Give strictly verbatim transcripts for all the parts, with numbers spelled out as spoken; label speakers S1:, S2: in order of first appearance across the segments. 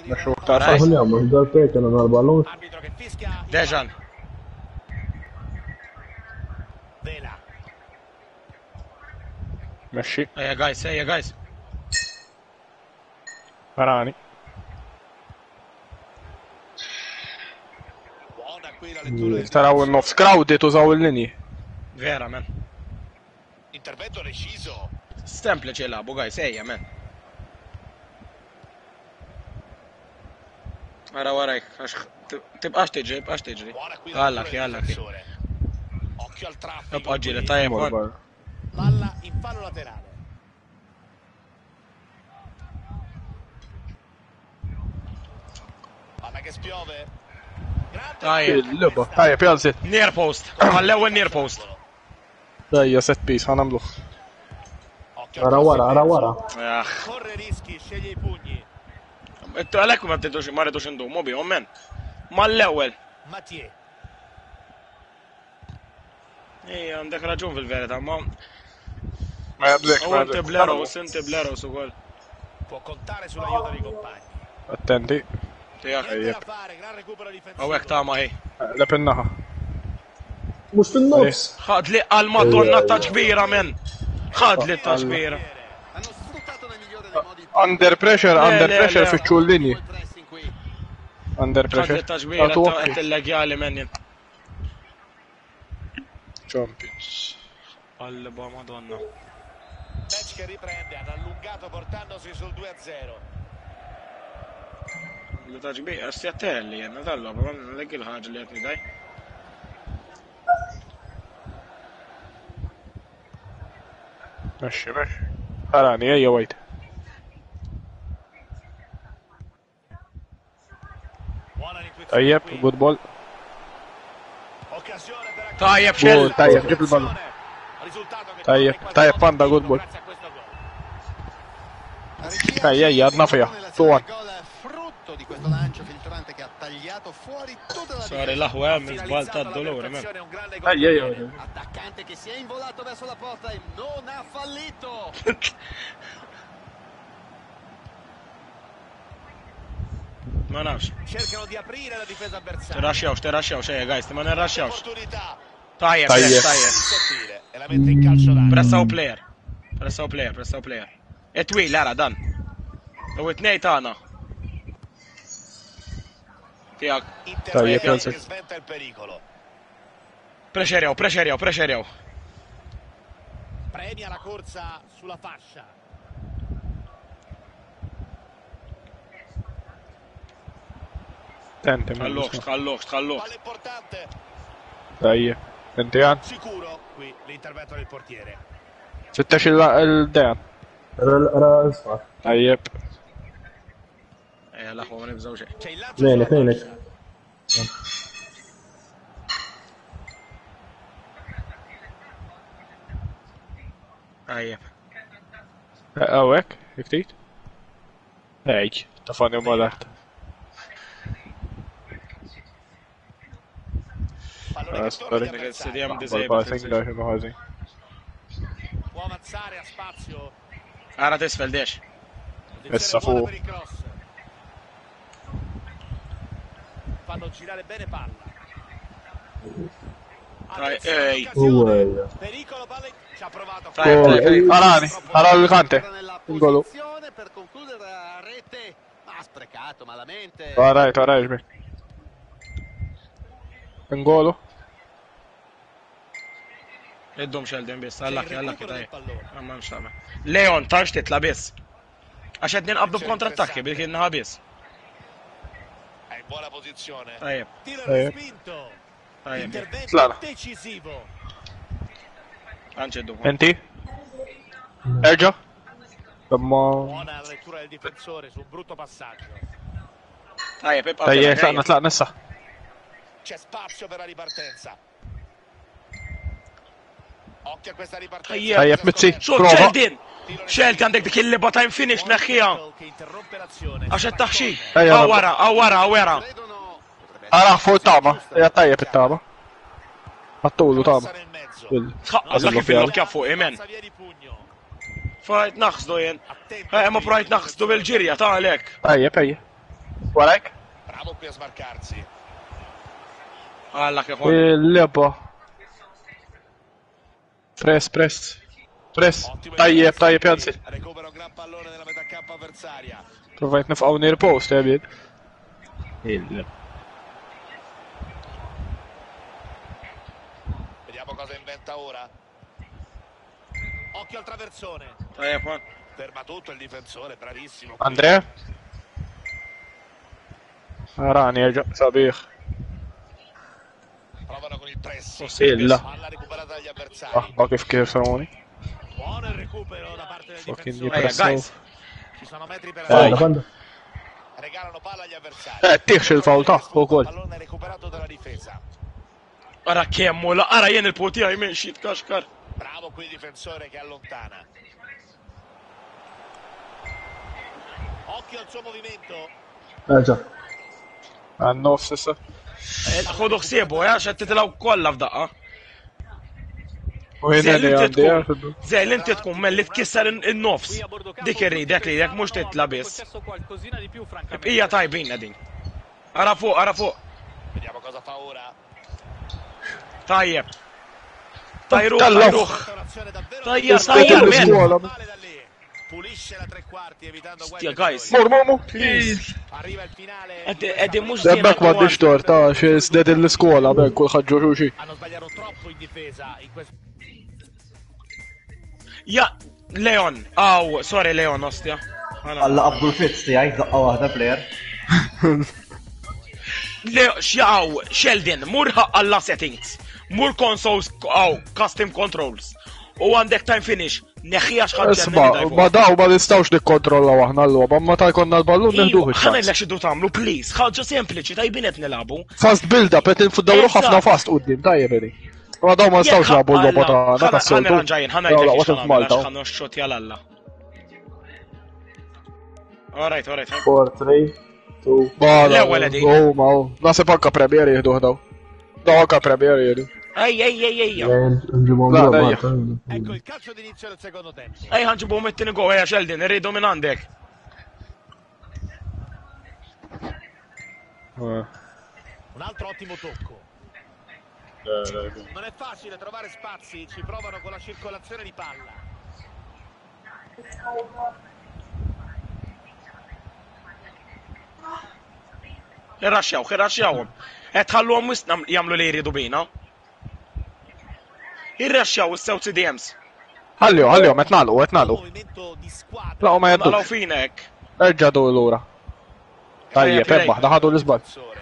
S1: مشروع تعرف اليوم مش قلت انا البالون
S2: ديجان
S1: مشي
S2: هيا جايز هيا جايز
S1: فراني تراو النص كراودي توزاو الليني
S2: فيرا مان semplice يلعبوا جايز هيا مان ورا وراك تبقاش تجري تبقاش تجري هلك يلا كي ابقى جري طيب هون
S3: palla in fallo laterale. Palla che spiove.
S2: طيب
S1: اللعبة طيب يلا زيت
S2: نير بوست الاول نير بوست
S1: طيب ست بيس هنملخ ورا ورا ورا ورا
S2: يا اخ
S3: Corre rischi, sceglie i pugni.
S2: انتوا عليكم ما بتدوش ما ريتوش ندوم مو بيهم من ما الاول
S3: Mathieu.
S2: ايه عندك رجون في الفيرتا ما
S1: ما يبليك
S2: هو انت بلاروس انت بلاروس وقول
S3: Può contare sull'aiuto dei compagni.
S1: attenti
S2: يا
S3: Da fare, gran recupero difensivo.
S2: هو هيك طعمه هي
S1: لبناها مش في النص
S2: خد لي المادونا تاج كبيره من خد لي تاج كبيره
S3: Hanno sfruttato nel migliore dei modi.
S1: اندر بريشر اندر بريشر في الشوليني اندر
S2: خد لي
S1: بريشر
S2: تاج كبيره انت اللقيالي مني
S1: تشامبيونز
S2: الله مادونا
S3: Match che riprende, ha allungato portandosi sul due a zero.
S2: تاج كبيره استيتالي انا طلع نلاقي الحاجه اللي جاتني داي
S1: ماشي ماشي فراني يا ويد طيب جود بول
S2: طيب شل
S1: طيب جيب البالون طيب طيب باندا جود بول طيب يا نافيا طوان
S2: صار القهوة من سبالتا الدولور مان
S1: اي اي
S3: Attaccante che si è involato verso la porta e non ha fallito.
S2: ما نعرفش
S3: Cercano di aprire la difesa avversaria.
S2: تراشيوش تراشيوش هيا جايز ما نراشيوش
S3: Opportunità.
S2: طيب
S1: طيب.
S2: طيب
S3: Sottile e la mette in calcio d'angolo.
S2: بريساو بلاير بريساو بلاير بريساو بلاير اتوي لا لا دان هو اثنين تانا تياك
S1: طيب
S3: Intervento
S1: يلا
S3: che sventa il pericolo.
S2: بريشيريو بريشيريو بريشيريو
S3: Premia la corsa sulla fascia.
S1: تنتم
S2: خلوش خلوش خلوش
S3: Palla importante.
S1: طيب انتيان
S3: Sicuro qui l'intervento del portiere.
S1: ستاش الدان طيب
S2: يا لهوي ما نبزو شيء
S3: C'è il lancio sulla
S1: فينك
S3: fascia.
S2: طيب
S1: اوك كتير هيك تفاني مولات
S3: Pallone che torna agli avversari.
S2: سيديام
S1: بالباسنج ده شنو هذي
S3: Può avanzare a spazio.
S2: انا تسفل ديش
S1: Messa
S3: Posizione buona
S1: fu.
S3: per il cross. Fanno girare bene palla.
S2: Dai,
S3: Attenzione,
S2: ehi.
S3: occasione. Pericolo palla. Ci ha provato.
S2: Dai, dai, dai.
S1: Arani Arani Licante un gol
S3: Posizione per concludere la rete. Ha sprecato malamente.
S1: وراي وراي جميل نقولوا
S2: ادهم شالدين بس هلك هلك طيب
S3: pallone.
S2: ما مش سامع ليون تعرفش تطلع بس عشان اتنين قبضوا بكونتر اتاكي بدك انها بس
S3: È in buona posizione.
S2: طيب
S3: Tiro
S1: Eh.
S3: respinto.
S2: طيب
S3: Intervento
S1: Slana.
S3: decisivo.
S2: انشدوا
S1: انتي ارجع لما
S3: Buona la lettura del difensore su un brutto passaggio.
S2: طيب ابقى
S1: طيب طلعنا طلعنا نسا
S3: C'è spazio per la ripartenza. Occhio a questa ripartenza.
S2: طيب
S1: طيب متسي
S2: شوف
S1: برافو
S2: شالدين شالدين عندك ديك اللي بطايم فينيش نخيها
S3: Che interrompe l'azione.
S2: عشان تحشي
S1: أيوة.
S2: او ورا او ورا او ورا
S3: Credono
S1: انا فوق طابة يا طيب الطابة حطوا له طابة
S3: nel mezzo.
S1: قول
S2: خلص لك في النوكيا فوق ايمن
S3: Passa via di pugno.
S2: فايت ناخذوا ين هاي اما برايت ناخذوا بالجيريا تعال عليك
S1: طيب طيب وراك
S3: Bravo qui a smarcarsi.
S2: Alla che fa.
S1: اللعبة بريس بريس بريس
S3: Ottimo
S1: طيب
S3: inizio
S1: طيب
S3: qui.
S1: ينزل
S3: Recupera un gran pallone nella metà campo avversaria.
S1: provate نفقوا نير بوست يا بيد
S3: Vediamo cosa inventa ora. Occhio al traversone.
S2: طيب هون.
S3: Ferma tutto il difensore, bravissimo.
S1: أندريا راني يا صبيخ
S3: Provano con il pressing.
S1: إلا
S3: Palla recuperata dagli avversari.
S1: اه واقف كيف سروني
S3: Buono il recupero da parte del
S1: fucking
S3: difensore.
S2: Ehi, guys.
S3: Ci sono metri per
S1: Dai.
S3: andare. Regalano palla agli avversari.
S1: Eh, tiex il-fawl ta' u gol.
S3: Pallone recuperato dalla difesa.
S2: Ara kemmu la ara jien il-potija jmin xit kaxkar.
S3: Bravo qui il difensore che allontana. Occhio al suo movimento.
S4: ارجع
S1: النص issa
S2: Ħodu ħsiebu, ja, xed titilaw kollha f'daqqa.
S1: u hina
S2: Zej
S1: li
S2: l-inti
S1: għandi
S2: tkun, zej l-inti tkun melli tkisser in-nofs. Dik irridek li dik mhux titla biss. Hija tajbina din. Ara fuq, ara fuq.
S3: Vediamo cosa fa ora.
S2: Tajjeb. Tajruħ,
S1: Tallof.
S2: tajruħ.
S3: Un'azione davvero
S2: Tajjeb,
S1: Istet
S2: tajjeb, men.
S1: il-iskola.
S3: male da lì. Pulisce la tre quarti evitando
S2: Stia,
S3: guai
S2: guys.
S3: peggiori.
S1: mur mur mur please
S3: Arriva il finale.
S2: Eddi mux
S1: Dembek ma d ta' xie sded l-iskola bekk kull ħagġu xuxi
S3: Hanno sbagliato troppo in difesa in questo.
S2: Ja, Leon. Aw, sorry Leon, ostja.
S4: Alla qabdu l-fitz tiegħi daqqa waħda plejer.
S2: Leo, xjaw, Sheldon, mur alla settings. Mur consoles, aw, custom controls. U għandek time finish. Neħħija xħadġen.
S1: Isma, ma daw ma nistawx nikkontrollaw aħna l-loba, ma ta' jkonna l-ballun nilduħ
S2: ħana
S1: iċ-ċans.
S2: l xidu tamlu, please. ħagġa sempliċi, tajbinet nilabu.
S1: Fast build-up, et nfuddaw ħafna fast qudiem, tajjeb edi. Ma daw ma nistawx labu l-loba ta' ta'
S2: ħana
S1: s-soltu.
S2: ranġajin, ħana
S1: Daw
S2: jġek
S1: laqwa
S2: xħana
S1: Malta.
S2: ħana xċot jalalla. Alright, alright.
S4: four, three, two.
S2: L-ewwel edi.
S1: Oh, ma hu. Nasib anka premjeri jihduħ daw. Daw anka premjeri jihdu.
S2: Ej, ej, ej, ej.
S4: Nġibhom
S1: La,
S4: ġewwa,
S1: dejja.
S3: Ecco il calcio d'inizio del secondo tempo.
S2: Ej, ħanġibu mettini go, ej, Sheldon, irridu minn għandek.
S3: Un altro ottimo tocco. Non è facile trovare spazi, ci provano con la circolazione di palla.
S2: Irraxxaw, irraxxawhom. Qed ħalluhom wisq jagħmlu li jridu bina. Irraxxaw is-sew C D Ms.
S1: Ħallju, ħallju, met nagħlqu, qed nagħlqu.
S3: Movimento di squadra.
S1: La, u ma
S2: Nalaw
S1: jaddux.
S2: finek.
S1: Erġa' du l-ura. Tajjeb,
S2: Tajjeb,
S1: ebbaħ, daħadu l-isbal.
S3: Difensore.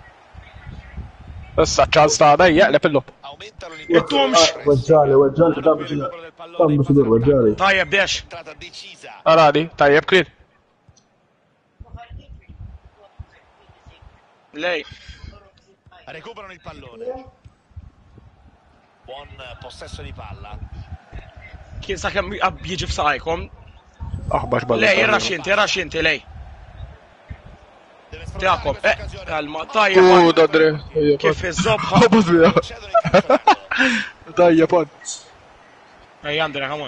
S1: Issa ċans ta' dejja, lep il-lob.
S3: Aumenta
S2: Ittumx.
S4: Weġġali, weġġali, dammi xi dammi xi weġġali.
S2: Tajjeb dex.
S3: Entrata decisa.
S1: Aradi, tajjeb klin.
S2: Lej.
S3: Recuperano il pallone. Buon possesso di palla.
S2: Kien sakemm jiġi f'saqajkom.
S1: Aħbax balla.
S2: Lej, irraxxinti, irraxxinti, lej.
S3: Deve sfruttare
S2: Tiakom,
S3: questa
S2: eh,
S3: occasione.
S2: kalma,
S1: U
S2: tajjeb.
S1: dadre.
S2: Kif iż-żobħa.
S1: Ħabuz bija.
S3: Cedono il calcio d'angolo.
S1: Tajjeb pon.
S2: Ej, Andre, come on.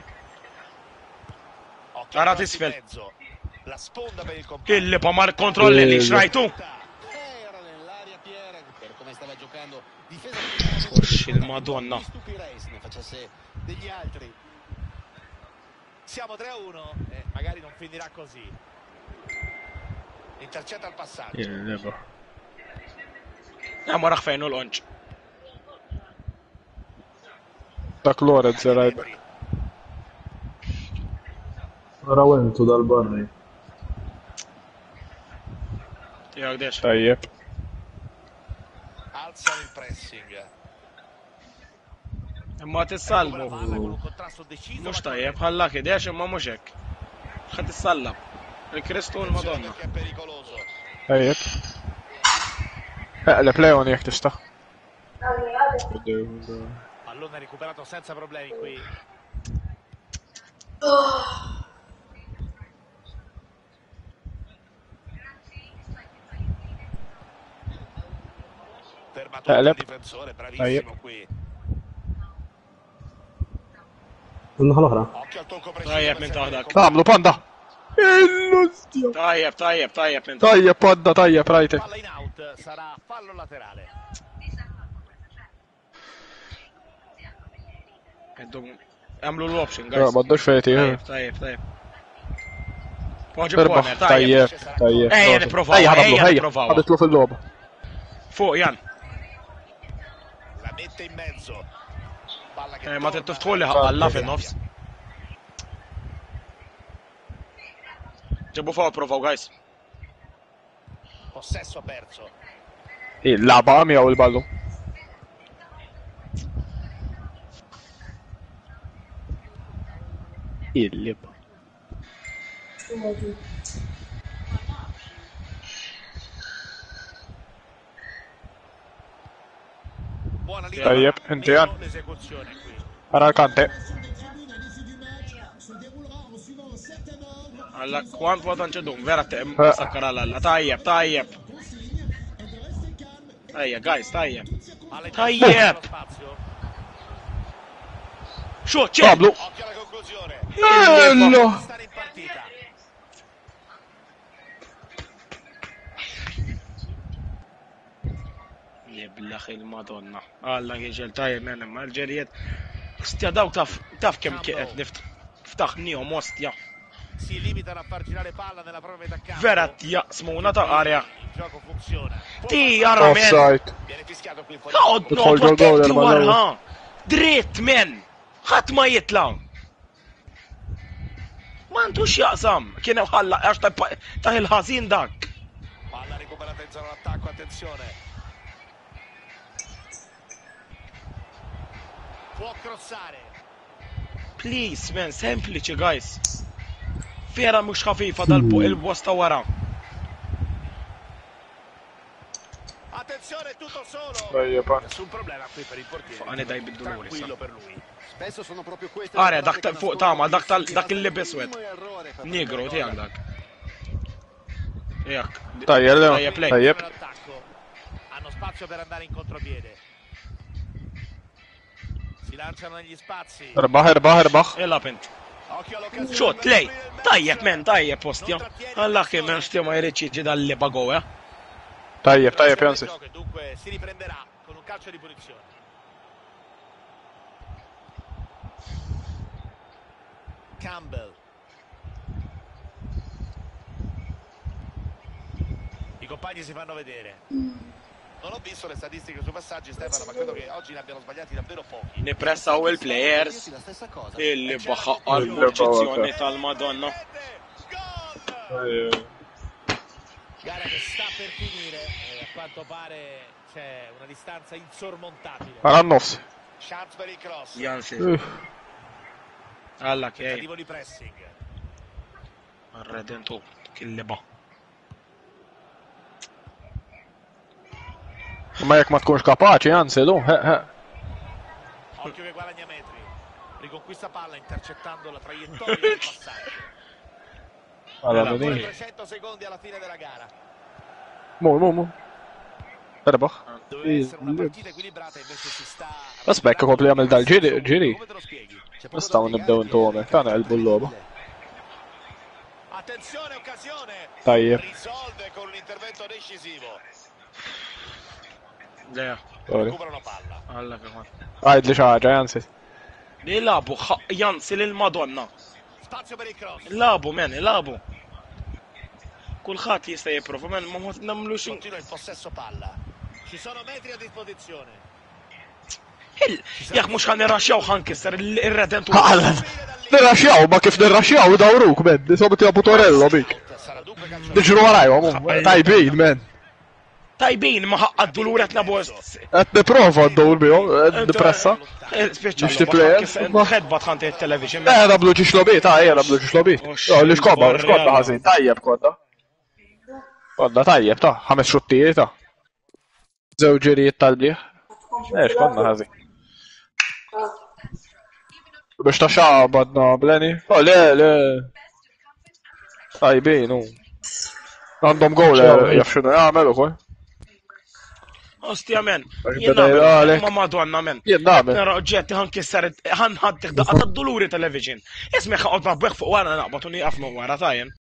S3: Occhio
S2: Ara
S3: al cross in
S2: tisfel.
S3: mezzo. La sponda per il compagno.
S2: Killi pa mar kontrolli li xrajtu.
S3: Era nell'area Pierre per come stava giocando. Difesa
S2: Scorci il Madonna.
S3: Mi stupirei se ne facesse degli altri. Siamo tre a uno e magari non finirà così. Intercetta il passaggio.
S2: Ja, ma raħ fejn u l-onċ.
S1: Dak Lorenz rajba.
S4: Rawentu dal-barri.
S2: Tijak dex.
S1: Tajjeb.
S3: Alzano il pressing.
S2: Imma tissalmu.
S3: Palla con un contrasto deciso.
S2: Mux tajjeb, ħalla kidex imma mux hekk. Ħad tissallab. Il-Kristu u l-Madonna.
S3: Perché è pericoloso.
S1: Tajjeb. Eqleb Leon jek tista.
S3: Pallone recuperato senza problemi qui. Ferma tutto il
S1: Eqleb.
S3: difensore, bravissimo
S1: Tajjeb.
S3: qui.
S4: Naħa l-oħra.
S3: Occhio al tocco
S2: Tajjeb
S3: preciso.
S2: minn taħdak.
S1: Għamlu panda. Il-lustja.
S2: Tajjeb, tajjeb, tajjeb minn.
S1: Tajjeb, podda, tajjeb, rajtek.
S3: Palla in out, sarà fallo laterale.
S2: Għamlu l-option,
S1: Ja,
S2: guys.
S1: maddux fejti.
S2: Tajjeb, tajjeb, tajjeb. Poġi
S1: Erbaħ,
S2: corner, tajjeb.
S1: tajjeb, tajjeb.
S2: Ejja niprofaw,
S1: Ejja, ħadablu,
S2: ejja
S1: ejja.
S2: niprofaw.
S1: Ħaditlu fil-loba.
S2: Fuq, Jan.
S3: La mette in mezzo. Palla che
S2: Eh, ma
S3: torna.
S2: t-tiftħu li ħalla fin-nofs. Ġebu fuq, provaw, guys.
S3: Possesso perso.
S1: Il-laba għami għaw il-ballu. Il-lib.
S3: Buona linea.
S1: Tajjeb, inti Jan.
S3: L'esecuzione qui.
S1: Ara l-kante.
S2: Alla, kwant watan ċedum, vera te,
S1: Eh.
S2: sakkar alla, tajjeb, tajjeb. Tajjeb, guys, tajjeb.
S3: Palla in
S2: Tajjeb.
S3: mezzo, spazio.
S2: Xo, ċe!
S1: Tablu.
S3: Occhio alla conclusione.
S1: Ello.
S3: Stare in partita.
S2: Jiblaħ il-Madonna. Alla kieġel tajjeb minn ma l-ġerijiet. Ostja daw taf, taf kem kiet nift. Ftaħ nijom, ostja.
S3: Si limitano a far girare palla nella propria metà campo.
S2: Vera jaqsmuna ta' arja.
S3: Il gioco funziona.
S2: Ti, arra men.
S1: Offside.
S3: Viene fischiato qui fuori.
S2: Noqod,
S1: Tidħol
S2: noqod,
S1: ġol gowl,
S2: protetti
S1: erba'
S2: warha. Dritt, men. ħadd ma jitla. Ma ntux jaqsam. Kien ħalla għax ta' il-ħażin dak.
S3: Palla recuperata in zona d'attacco, attenzione. Può crossare.
S2: Please, man, sempliċi, guys. Vera mhux ħafifa dal-bosta wara.
S3: Attenzione, tutto solo.
S1: Tajjeb, Jan.
S3: Nessun problema qui per il portiere.
S2: Fuq daj bid-doluri.
S3: Tranquillo per lui.
S5: Spesso sono proprio queste
S2: Are, dak ta' fuq tama, dak tal dak il-libis wet. Negro, tiegħek dak. Jak.
S1: Tajjeb, Leo.
S2: Tajjeb, lej.
S1: Tajjeb.
S3: Per attacco. Hanno spazio per andare in contropiede. Si lanciano negli spazi.
S1: Erbaħ, erbaħ, erbaħ.
S2: Illa pint.
S3: Occhio all'occasione.
S2: Xot, lej. Tajjeb, men, tajjeb, postja. Alla che men stja ma jriċi dal-liba gowa.
S1: Tajjeb, tajjeb, Jansi.
S3: Gioco, dunque si riprenderà con un calcio di punizione. Campbell. I compagni si fanno vedere. Non ho visto le statistiche sui passaggi, Stefano, ma credo che oggi ne abbiano sbagliati davvero pochi.
S2: Nipressaw il-players.
S5: la stessa cosa.
S2: Illi baħa għal-proċezzjoni tal-Madonna.
S3: Gol! Gara che sta per finire e a quanto pare c'è una distanza insormontabile.
S1: Ara n-nofs.
S3: Chance per il cross.
S2: Jansi.
S1: Uff.
S2: Alla che
S3: Tentativo di pressing.
S2: arredentu kill-liba.
S1: Ma jek ma tkunx kapaċi, Jansi, du. He, he.
S3: Occhio che guadagna metri. Riconquista palla intercettando la traiettoria del passaggio.
S1: Alla
S2: Era
S1: dini.
S3: trecento secondi alla fine della gara.
S1: Mu, mu, mu. Erbaħ.
S3: Doveva essere una partita equilibrata, invece si sta...
S1: Aspetta, kompli għamil dal-ġiri, ġiri.
S3: Come te lo spieghi?
S1: Nistaw nibdew intu għomek, tana għelbu l-loba.
S3: Attenzione, occasione.
S1: Tajjeb.
S3: Risolve con un intervento decisivo.
S2: Leja.
S1: Sorry.
S3: Recuperano palla.
S2: Alla che ma.
S1: Għajd li xaħġa, Jansi.
S2: Li labu, Jansi lil-Madonna.
S3: Spazio per il cross.
S2: Labu, men, labu. Kulħadd jista' jipprova, men, ma nagħmlux.
S3: Continua il possesso palla. Ci sono metri a disposizione.
S2: Jak mhux ħan irraxxaw ħankisser ir-redentu.
S1: Għalla. Nirraxjaw, ma kif nirraxjaw dawruk, men. Nisobu tija putorello, bik.
S3: Sarà dunque calcio.
S1: Diġru għarajwa, tajbin, men.
S2: Tajbin ma ħaqqaddu l-uret nabost.
S1: Għet niprofa d-dawr bijom, għet nipressa.
S2: Speċa.
S1: Biex tiplejers, ma-
S2: Ħedbat ħanti il-television.
S1: Eh, nablu ġiġlobit, ah, eh, nablu ġiġlobit.
S2: Oh,
S1: Jo, li xkobba,
S2: shit,
S1: xkobba
S2: Barriano.
S1: ħazin, tajjeb kodda. Kodda tajjeb, ta' ħames xuttijiet, ta' zewġirijiet tal-bliħ. Eh, xkonna ħazin. Biex ta' xabadna, bleni. Oh, le, le. Tajbin, u. Għandhom għol, jafxinu, jgħamelu, koj.
S2: Ostja men.
S1: Għax
S2: Jien
S1: beda
S2: nagħmel,
S1: jgħalek.
S2: Ma madonna men.
S1: Jien nagħmel.
S2: Nara oġġetti ħankisser ħan ħadd daqqa tad-doluri television. Ismi ħaqgħod ma bweħ fuq wara naqbad u nieqaf minn wara tajjen.